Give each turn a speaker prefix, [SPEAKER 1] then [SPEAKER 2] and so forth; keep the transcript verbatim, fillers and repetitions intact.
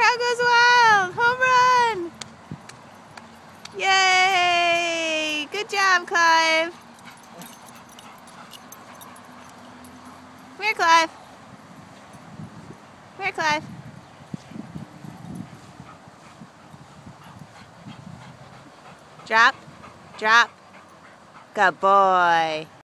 [SPEAKER 1] Crowd goes wild! Home run! Yay! Good job, Clive. Come here, Clive. Come here, Clive. Drop. Drop. Good boy.